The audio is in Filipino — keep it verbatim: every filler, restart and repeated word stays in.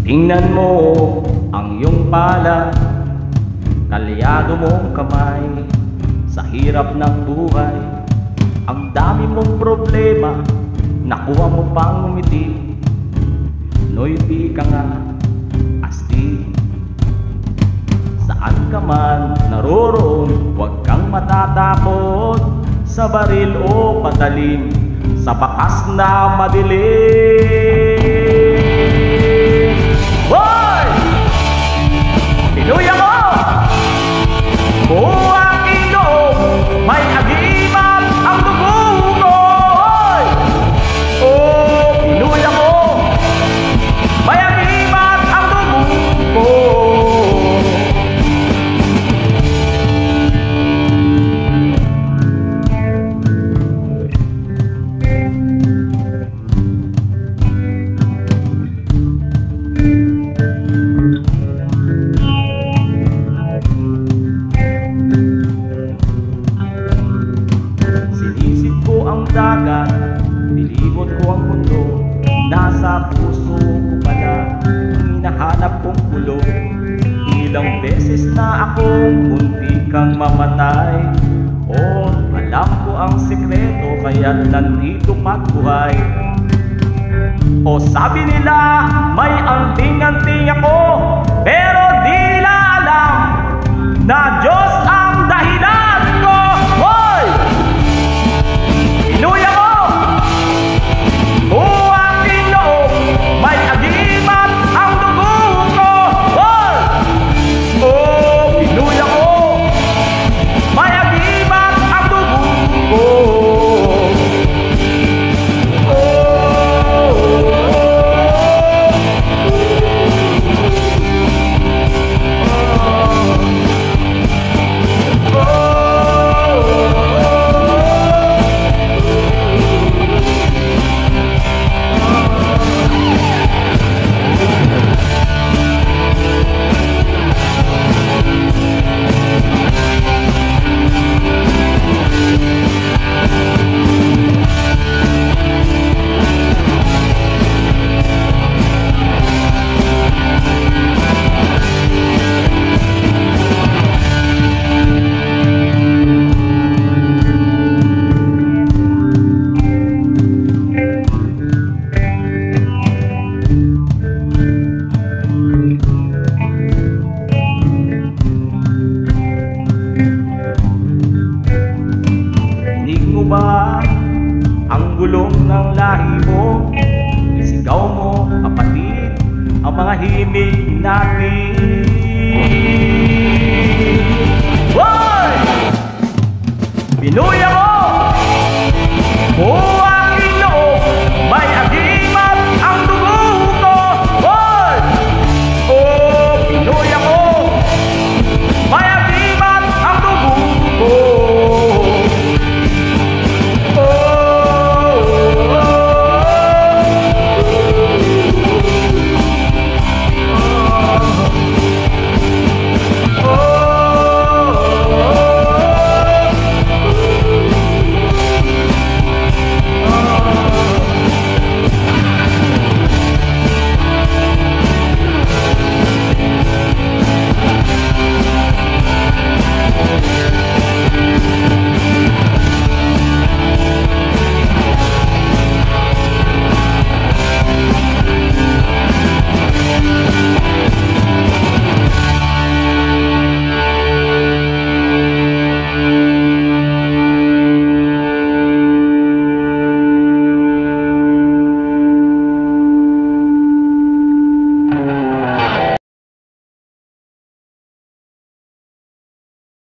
Tingnan mo ang iyong pala, kalyado mong kamay sa hirap ng buhay. Ang dami mong problema, nakuha mo pang umiti. Noypi ka nga, asti. Saan ka man naroroon, huwag kang matatakot sa baril o patalim, sa bakas na madilim. Hoy! Pinuya mo! Buong aking loob, may agimat ang dugo ko. Hoy! Oh, pinuya mo! May agimat ang dugo ko. Dagat, nilibot ko ang mundo, nasa puso ko pala ang hinahanap kong kulong. Ilang beses na akong muntikang mamatay, oh, alam ko ang sikreto kaya't nandito pa't buhay. O sabi nila may anting-anting ako, pero di nila alam na Diyos ang dahilan ko. Hoy! Pinuya mo! Buong aking loob, may agimat ang dugo ko. Hoy! Oh, pinuya ko! May agimat ang dugo ko. Ba ang gulong ng lahi mo? Isigaw mo, kapatid, ang mga himig natin. Hoy! Pinuya mo!